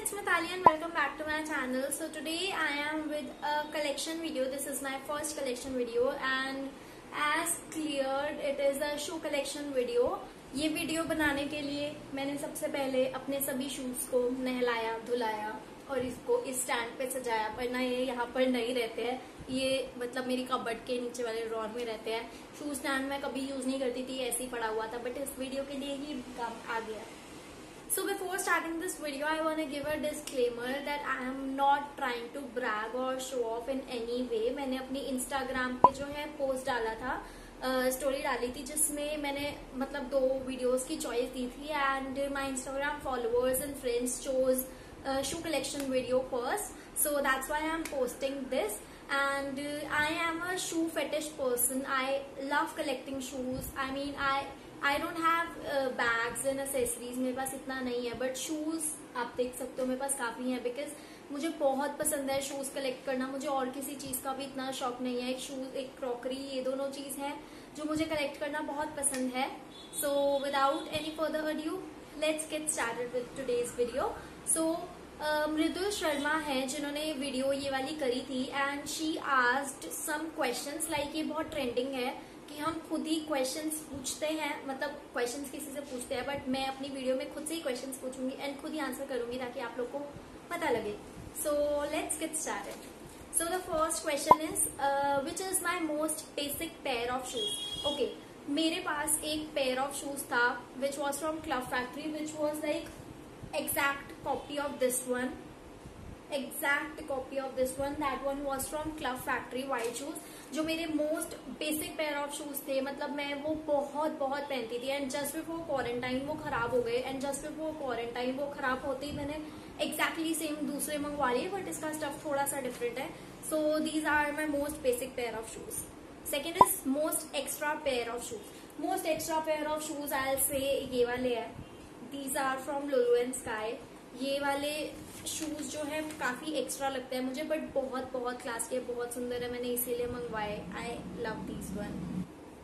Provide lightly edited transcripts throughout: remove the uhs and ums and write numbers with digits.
it's Mithali and welcome back to my channel. So today I am with a collection video. This is my first collection video and as cleared it is a shoe collection video. ये video बनाने के लिए मैंने सबसे पहले अपने सभी shoes को नहलाया धुलाया और इसको इस स्टैंड पे सजाया, पर ना ये यहाँ पर नहीं रहते हैं, ये मतलब मेरी कबर्ड के नीचे वाले ड्रॉर में रहते हैं। शू स्टैंड मैं कभी यूज नहीं करती थी, ऐसे ही पड़ा हुआ था, बट इस वीडियो के लिए ही काम आ गया। So before starting this video, I want to give a disclaimer that I am not trying to brag or show off in any way. मैंने अपनी Instagram पे जो है पोस्ट डाला था, स्टोरी डाली थी, जिसमें मैंने मतलब 2 वीडियोस की चॉइस दी थी and my Instagram followers and friends chose shoe collection video first. So that's why I am posting this. And I am a shoe fetish person. I love collecting shoes. I mean, I don't have bags and accessories, मेरे पास इतना नहीं है, but shoes आप देख सकते हो मेरे पास काफी है, बिकॉज मुझे बहुत पसंद है शूज कलेक्ट करना। मुझे और किसी चीज का भी इतना शौक नहीं है। एक शूज एक क्रॉकरी, ये दोनों चीज है जो मुझे कलेक्ट करना बहुत पसंद है। So without any further adieu let's get started with today's video. So Mridul Sharma है जिन्होंने वीडियो ये वाली करी थी and she asked some questions, like ये बहुत ट्रेंडिंग है कि हम खुद ही क्वेश्चंस पूछते हैं, मतलब क्वेश्चंस किसी से पूछते हैं, बट मैं अपनी वीडियो में खुद से ही क्वेश्चंस पूछूंगी एंड खुद ही आंसर करूंगी ताकि आप लोग को पता लगे। So let's get started. So the first question is which is my most basic pair of shoes. Okay, मेरे पास एक पेयर ऑफ शूज था which was from Club Factory, which was like exact copy of this one, exact copy of this one. That one was from Club Factory white shoes, जो मेरे most basic pair of shoes थे। मतलब मैं वो बहुत पहनती थी and just before quarantine वो खराब हो गए एंड जस्ट बिफोर क्वारंटाइन वो खराब होते ही मैंने एग्जैक्टली सेम दूसरे मंगवा लिए, बट इसका स्टफ थोड़ा सा डिफरेंट है। So these are my most basic pair of shoes. Second is most extra pair of shoes. Most extra pair of shoes I say ये वाले है, These are from Lulu and Sky। ये वाले shoes जो है काफी extra लगते हैं मुझे, बट बहुत क्लास के, बहुत सुंदर है, मैंने इसीलिए मंगवाए। I love these one.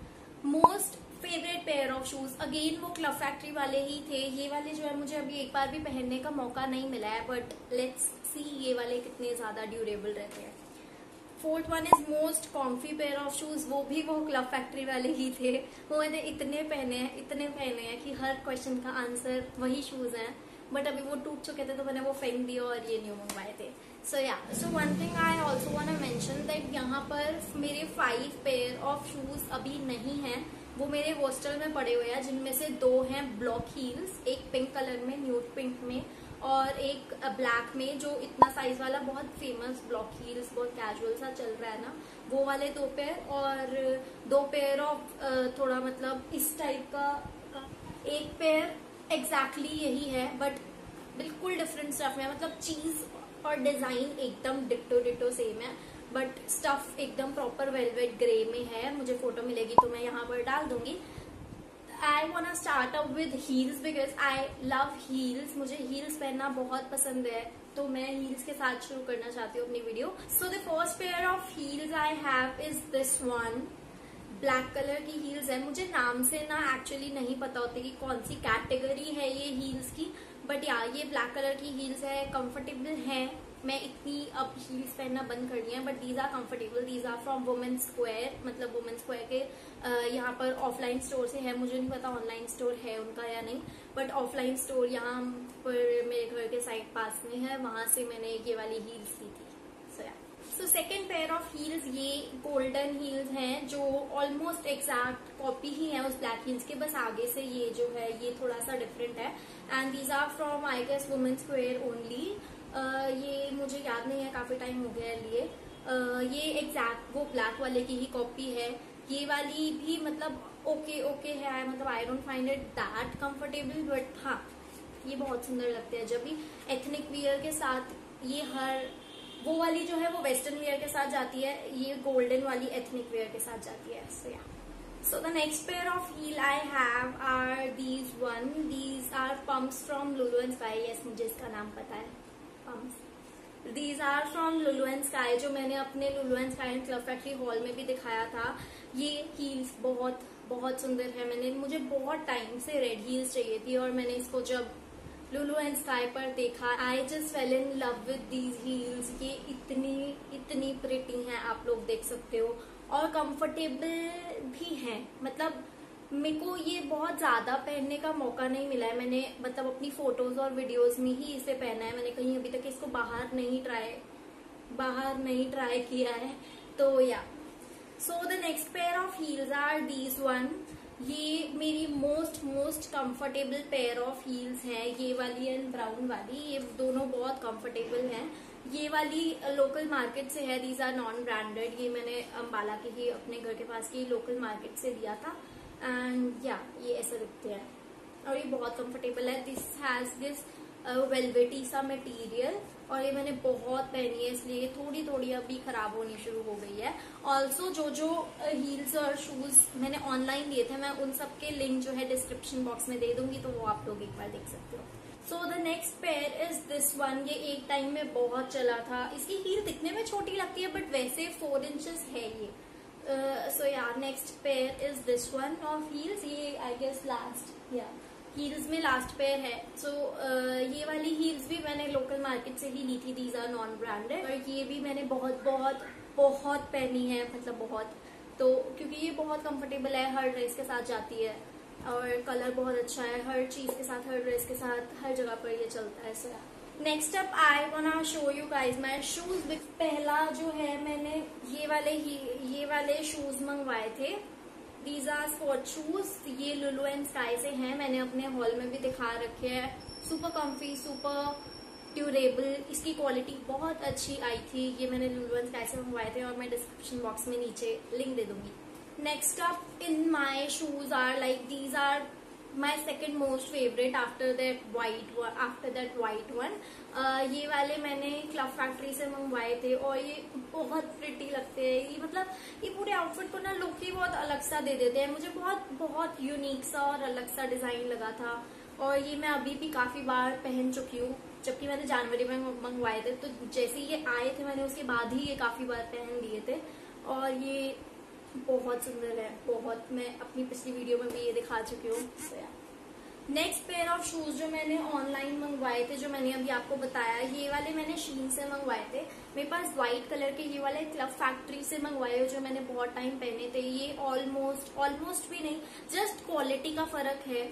Most favourite pair of shoes again वो क्लब फैक्ट्री वाले ही थे। ये वाले जो है मुझे अभी एक बार भी पहनने का मौका नहीं मिला है, बट लेट्स सी ये वाले कितने ज्यादा ड्यूरेबल रहते हैं। Fourth one is most comfy pair of shoes, वो भी वो क्लब फैक्ट्री वाले ही थे। वो मैंने इतने पहने हैं कि हर क्वेश्चन का आंसर वही शूज हैं, बट अभी वो टूट चुके थे तो मैंने वो फेंक दिया और ये न्यू मंगवाए थे। So one thing I also want to mention that यहाँ पर मेरे 5 पेयर ऑफ शूज अभी नहीं है, वो मेरे हॉस्टल में पड़े हुए हैं, जिनमें से 2 हैं ब्लॉक हील्स, एक पिंक कलर में, न्यूड पिंक में, और एक ब्लैक में, जो इतना साइज वाला बहुत फेमस ब्लॉक हील्स, बहुत कैजुअल सा चल रहा है ना, वो वाले 2 पेयर, और 2 पेयर ऑफ थोड़ा मतलब इस टाइप का, एक पेयर एग्जैक्टली यही है बट बिल्कुल डिफरेंट स्टफ में, मतलब चीज और डिजाइन एकदम डिट्टो सेम है, बट स्टफ एकदम प्रॉपर वेलवेट ग्रे में है। मुझे फोटो मिलेगी तो मैं यहाँ पर डाल दूंगी। I wanna start up with heels because I love heels। मुझे heels पहनना बहुत पसंद है, तो मैं heels के साथ शुरू करना चाहती हूँ अपनी video. So the first pair of heels I have is this one। Black colour की हील्स है। मुझे नाम से ना एक्चुअली नहीं पता होती कि कौन सी कैटेगरी है ये हील्स की, बट यार ये ब्लैक कलर की हील्स है, कंफर्टेबल है। मैं इतनी अब हील्स पहनना बंद कर दी है, but these are comfortable. These are from Women's Square, मतलब वुमेन्स स्क्वायर के यहाँ पर ऑफलाइन स्टोर से है, मुझे नहीं पता ऑनलाइन स्टोर है उनका या नहीं, बट ऑफलाइन स्टोर यहाँ पर मेरे घर के साइड पास में है, वहां से मैंने ये वाली हील्स ली थी। So second pair of heels ये गोल्डन हील्स हैं, जो ऑलमोस्ट एग्जैक्ट कॉपी ही है उस ब्लैक हील्स के, बस आगे से ये जो है ये थोड़ा सा डिफरेंट है and these are from I guess Women's Square only. ये मुझे याद नहीं है, काफी टाइम हो गया लिए। ये एग्जैक्ट वो ब्लैक वाले की ही कॉपी है। ये वाली भी मतलब ओके है, मतलब I don't find it that comfortable, but हाँ ये बहुत सुंदर लगते हैं जब भी एथनिक वियर के साथ। ये हर वो वाली जो है वो वेस्टर्न वियर के साथ जाती है, ये गोल्डन वाली एथनिक वियर के साथ जाती है। So the next pair of heel I have are these one. These are pumps from Lulu and Sky. Yes, मुझे इसका नाम पता है, pumps. These are from Lulu and Sky, जो मैंने अपने Lulu and Sky and Club Factory haul में भी दिखाया था। ये हील्स बहुत सुंदर है। मुझे बहुत टाइम से रेड हील्स चाहिए थी और मैंने इसको जब लुलु एंड स्काई पर देखा। I just fell in love with these heels. ये इतनी प्रिटी हैं, आप लोग देख सकते हो, और कंफर्टेबल भी हैं। मतलब मेरे को ये बहुत ज्यादा पहनने का मौका नहीं मिला है। मैंने मतलब अपनी फोटोज और वीडियोस में ही इसे पहना है। मैंने कहीं अभी तक इसको बाहर नहीं ट्राई किया है। तो या so the next pair of heels are these one. ये मेरी most comfortable pair of heels है, ये वाली एंड ब्राउन वाली। ये दोनों बहुत कंफर्टेबल हैं। ये वाली लोकल मार्केट से है, दीज आर नॉन ब्रांडेड। ये मैंने अम्बाला के ही अपने घर के पास की लोकल मार्केट से लिया था। एंड या ये ऐसे दिखते हैं और ये बहुत कंफर्टेबल है। दिस हैज दिस वेलवेटी सा मटेरियल, और ये मैंने बहुत पहनी है, इसलिए थोड़ी अभी खराब होनी शुरू हो गई है। ऑल्सो जो हील्स और शूज मैंने ऑनलाइन लिए थे, मैं उन सब के लिंक जो है डिस्क्रिप्शन बॉक्स में दे दूंगी, तो वो आप लोग एक बार देख सकते हो। So the next pair is this one. ये एक टाइम में बहुत चला था। इसकी हील दिखने में छोटी लगती है, बट वैसे 4 इंचेस है ये। So yeah next pair is this one of heels. ये आई गेस लास्ट हील्स में लास्ट पेयर है। सो ये वाली हील्स भी मैंने लोकल मार्केट से ही ली थी। दीज आर नॉन ब्रांडेड, और ये भी मैंने बहुत पहनी है, मतलब बहुत। तो क्योंकि ये बहुत कंफर्टेबल है, हर ड्रेस के साथ जाती है, और कलर बहुत अच्छा है, हर चीज के साथ, हर ड्रेस के साथ, हर जगह पर ये चलता है। So next up I wanna show you guys my shoes. पहला जो है, मैंने ये वाले शूज मंगवाए थे। These are sport shoes. ये लुलु एंड स्काई से हैं। मैंने अपने हॉल में भी दिखा रखे हैं। सुपर कम्फी, सुपर ड्यूरेबल, इसकी क्वालिटी बहुत अच्छी आई थी। ये मैंने लुलु एंड स्काई से मंगवाए थे, और मैं डिस्क्रिप्शन बॉक्स में नीचे लिंक दे दूंगी। Next up in my shoes are like these are my second most favourite after that white one. ये वाले मैंने क्लब फैक्ट्री से मंगवाए थे, और ये बहुत प्रिटी लगते हैं। ये मतलब ये पूरे आउटफिट को ना लुक ही बहुत अलग सा दे देते हैं। मुझे बहुत यूनिक सा और अलग सा डिजाइन लगा था, और ये मैं अभी भी काफी बार पहन चुकी हूँ। जबकि मैंने जनवरी में मंगवाए थे, तो जैसे ये आए थे मैंने उसके बाद ही ये काफी बार पहन लिए थे, और ये बहुत सुंदर है, बहुत। मैं अपनी पिछली वीडियो में भी ये दिखा चुकी हूँ। नेक्स्ट पेयर ऑफ शूज जो मैंने ऑनलाइन मंगवाए थे, जो मैंने अभी आपको बताया, ये वाले मैंने शीन से मंगवाए थे। मेरे पास व्हाइट कलर के ये वाले क्लब फैक्ट्री से मंगवाए, जो मैंने बहुत टाइम पहने थे। ये ऑलमोस्ट भी नहीं, जस्ट क्वालिटी का फर्क है,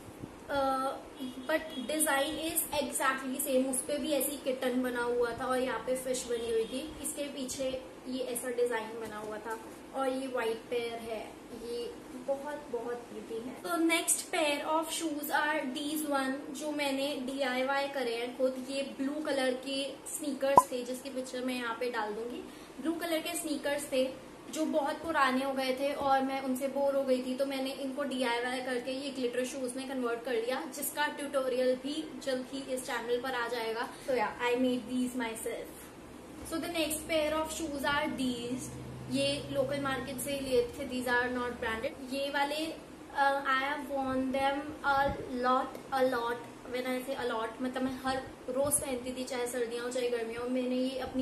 but design is exactly same. उस पे भी ऐसी किटन बना हुआ था, और यहाँ पे फिश बनी हुई थी। इसके पीछे ये ऐसा डिजाइन बना हुआ था, और ये व्हाइट पेयर है। ये बहुत प्रिटी है। तो next pair of shoes are these one, जो मैंने DIY करे हैं खुद। ये ब्लू कलर के स्नीकर्स थे, जिसकी पिक्चर मैं यहाँ पे डाल दूंगी। ब्लू कलर के स्नीकर्स थे, जो बहुत पुराने हो गए थे, और मैं उनसे बोर हो गई थी, तो मैंने इनको DIY करके ये ग्लिटर शूज में कन्वर्ट कर लिया, जिसका ट्यूटोरियल भी जल्द ही इस चैनल पर आ जाएगा। So yeah I made these myself. So the next pair of shoes are these. ये लोकल मार्केट से लिए थे, दीज आर नॉट ब्रांडेड। ये वाले I have worn them a lot when I say a lot, मतलब मैं हर रोज पहनती थी, चाहे सर्दियां हो चाहे गर्मियां हो। मैंने ये अपनी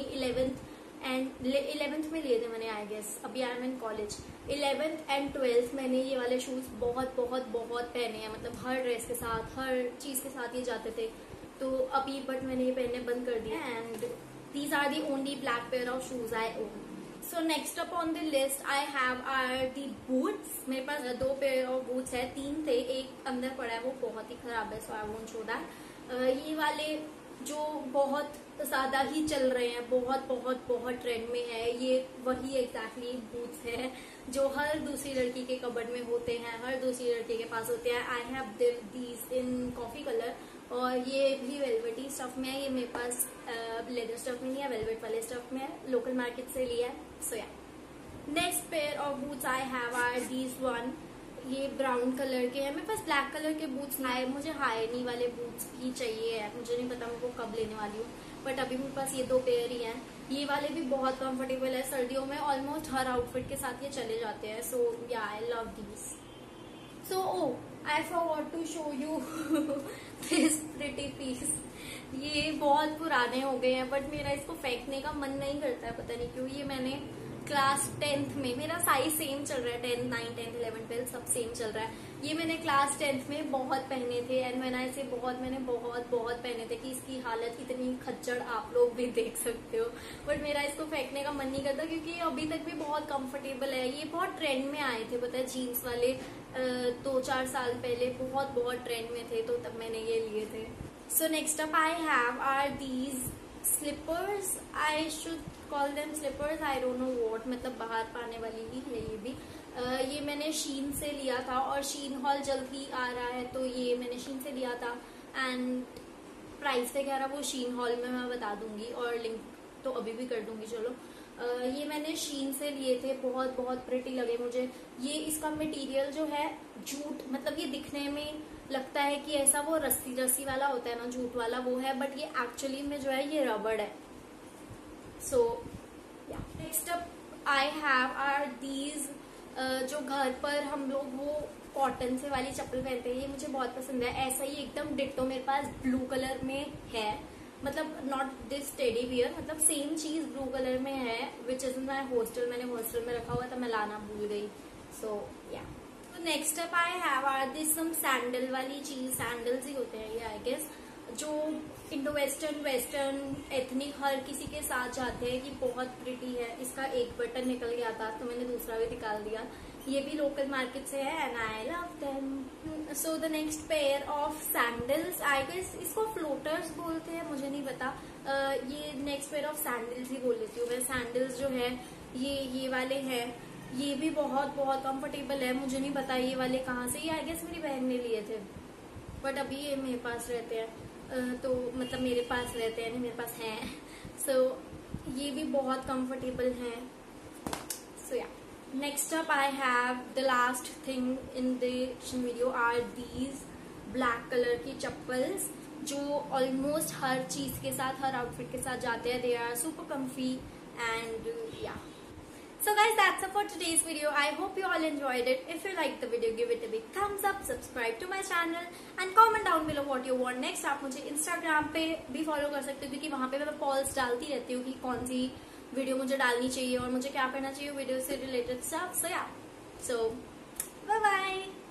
11th में लिए थे मैंने, आई गेस। अभी I am in college. 11th and 12th मैंने ये वाले शूज बहुत पहने हैं, मतलब हर ड्रेस के साथ, हर चीज के साथ ये जाते थे। तो अभी बट मैंने ये पहनने बंद कर दिया, and these are the only black pair of shoes I own. So next up on the list I have are the boots. मेरे पास 2 पेयर ऑफ बूट्स है, 3 थे, एक अंदर पड़ा है, वो बहुत ही खराब है, so I won't show that. ये वाले जो बहुत ज्यादा ही चल रहे हैं, बहुत ट्रेंड में है, ये वही एग्जैक्टली बूट्स है जो हर दूसरी लड़की के कबर्ड में होते हैं, हर दूसरी लड़की के पास होते हैं। I have these in coffee colour, और ये भी वेलवेटी स्टफ में है। ये मेरे पास लेदर स्टफ में नहीं है, वेलवेट वाले स्टफ में है, लोकल मार्केट से लिया है। So yeah next pair of boots I have are these one. ये ब्राउन कलर के हैं। मेरे पास ब्लैक कलर के बूट्स नहीं है, मुझे हाई नी वाले बूट्स भी चाहिए है। मुझे नहीं पता मैं वो कब लेने वाली हूँ, बट अभी मेरे पास ये 2 पेयर ही हैं। ये वाले भी बहुत कंफर्टेबल है, सर्दियों में ऑलमोस्ट हर आउटफिट के साथ ये चले जाते हैं। So yeah I love these. So I forgot to show you this pretty piece. ये बहुत पुराने हो गए हैं, बट मेरा इसको फेंकने का मन नहीं करता है, पता नहीं क्यों। ये मैंने क्लास 10th में, मेरा साइज सेम चल रहा है, 10, 9, 10, 11, 12 सब सेम चल रहा है। ये मैंने क्लास 10th में बहुत पहने थे एंड मैंने इसे मैंने बहुत पहने थे कि इसकी हालत इतनी खच्चड़ आप लोग भी देख सकते हो। बट मेरा इसको फेंकने का मन नहीं करता क्योंकि अभी तक भी बहुत कंफर्टेबल है। ये बहुत ट्रेंड में आए थे, पता है, जीन्स वाले 2-4 साल पहले बहुत ट्रेंड में थे, तो तब मैंने ये लिए थे। So next up I have are these slippers, I should call them slippers, I don't know what, मतलब बाहर पाने वाली ही है ये भी। ये मैंने शीन से लिया था और शीन हॉल जल्द ही आ रहा है, तो ये मैंने शीन से लिया था एंड प्राइस वगैरह वो शीन हॉल में मैं बता दूंगी और लिंक तो अभी भी कर दूंगी। चलो, ये मैंने शीन से लिए थे, बहुत प्रिटी लगे मुझे। ये इसका मटेरियल जो है जूट, मतलब ये दिखने में लगता है कि ऐसा वो रस्सी वाला होता है ना, जूट वाला वो है, बट ये एक्चुअली में जो है ये रबड़ है। So next up I have are these, जो घर पर हम लोग वो कॉटन से वाली चप्पल पहनते हैं, ये मुझे बहुत पसंद है। ऐसा ही एकदम डिट्टो मेरे पास ब्लू कलर में है, मतलब नॉट दिस टेडी वियर, मतलब सेम चीज ब्लू कलर में है, which is in my hostel. मैंने हॉस्टल में रखा हुआ था, मैं लाना भूल गई। So yeah next up I have are this some sandal वाली चीज, सैंडल्स ही होते हैं ये आई गेस, जो इंडो वेस्टर्न एथनिक हर किसी के साथ जाते हैं, कि बहुत प्रिटी है। इसका एक बटन निकल गया था तो मैंने दूसरा भी निकाल दिया। ये भी लोकल मार्केट से है and I love them. So the next pair of sandals, I guess इसको फ्लोटर्स बोलते हैं, मुझे नहीं पता। ये नेक्स्ट पेयर ऑफ सैंडल्स ही बोल लेती हूँ मैं। सैंडल्स जो है ये वाले हैं, ये भी बहुत कंफर्टेबल है। मुझे नहीं पता ये वाले कहाँ से, ये आई गेस मेरी बहन ने लिए थे, बट अभी ये मेरे पास रहते हैं, तो मतलब मेरे पास रहते हैं, नहीं मेरे पास हैं। सो ये भी बहुत कंफर्टेबल हैं। So yeah next up I have the last thing in the video are these black colour की चप्पल्स, जो ऑलमोस्ट हर चीज के साथ, हर आउटफिट के साथ जाते हैं। They are super comfy and yeah So guys, that's it for today's video. I hope you all enjoyed it. If you liked the video, give it a big thumbs up, subscribe to my channel and comment down below what you want next. आप मुझे Instagram पे भी follow कर सकते हो क्योंकि वहाँ पे मैं पॉल्स डालती रहती हूँ कि कौन सी वीडियो मुझे डालनी चाहिए और मुझे क्या करना चाहिए वीडियो से related stuff. So yeah, so bye bye.